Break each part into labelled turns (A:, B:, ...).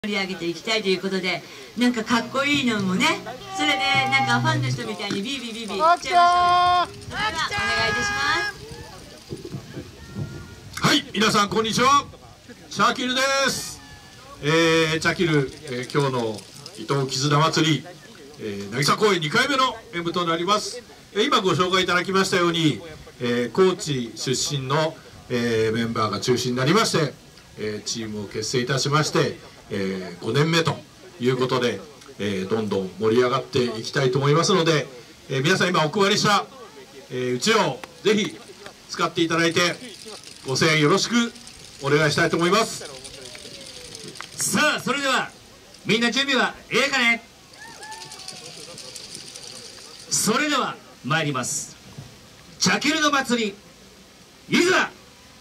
A: 盛り上げていきたいということで、なんかかっこいいのもね、それでなんかファンの人みたいにビービービービー言っちゃいましょうよ。それではお願いいたします。
B: はい、皆さんこんにちは、チャキルです。チャキル、今日の伊東絆祭り、渚公園2回目の演舞となります。今ご紹介いただきましたように、高知出身の、メンバーが中心になりまして、チームを結成いたしまして、5年目ということで、どんどん盛り上がっていきたいと思いますので、皆さん今お配りしたうちをぜひ使っていただいてご声援よろしくお願いしたいと思います。
C: さあ、それではみんな準備はええかね。それでは参ります。チャキルの祭りいざ。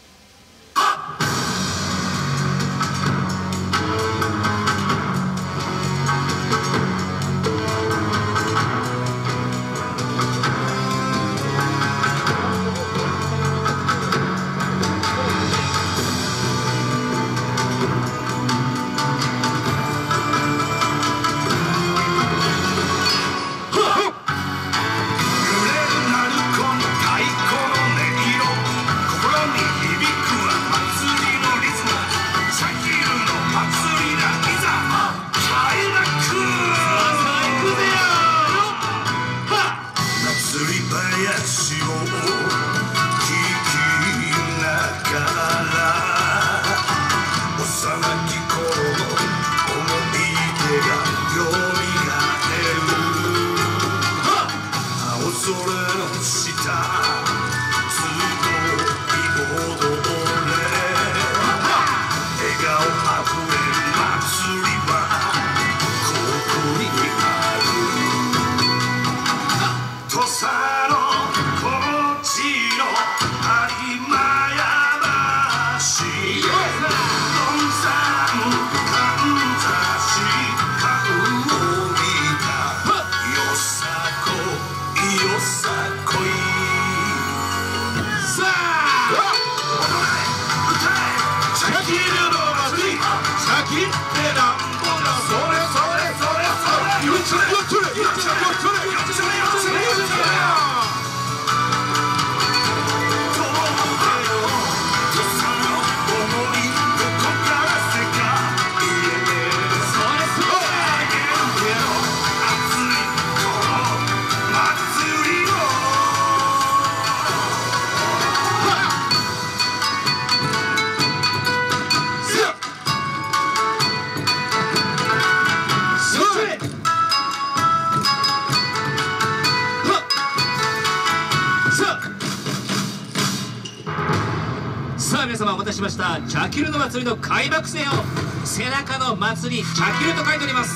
C: さあ皆様お待たせしました。チャキルの祭りの開幕戦を背中の祭りチャキルと書いております。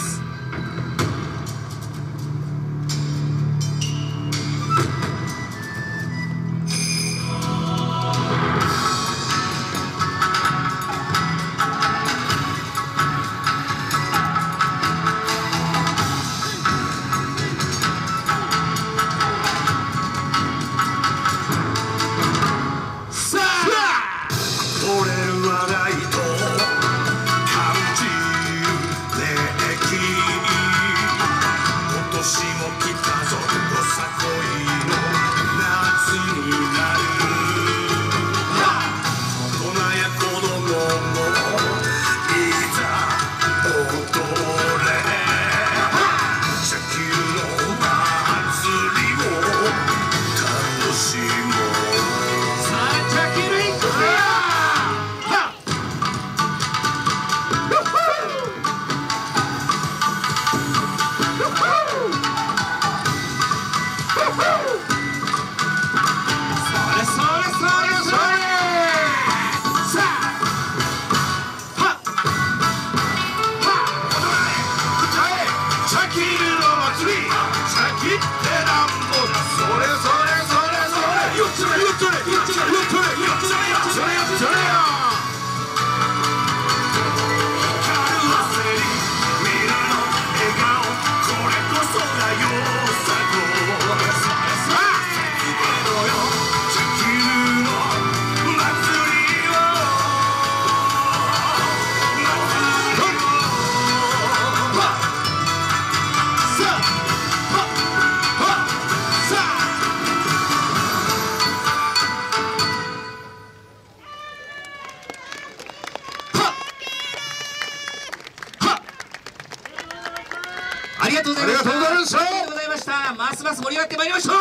C: ありがとうございました。
B: ありがとうございました。
C: ありがとうございました。ますます盛り上がってまいりましょう。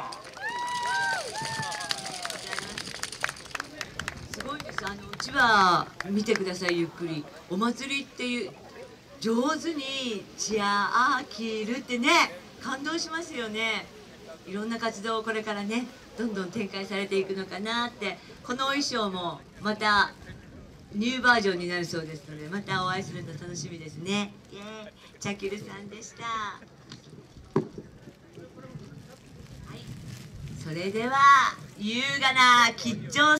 A: すごいです。うちは見てください、ゆっくり。お祭りっていう上手にチアーキルってね、感動しますよね。いろんな活動をこれからね、どんどん展開されていくのかなって。このお衣装もまたニューバージョンになるそうですので、またお会いするの楽しみですね。イエーイ、チャキルさんでした。はい、それでは優雅な吉兆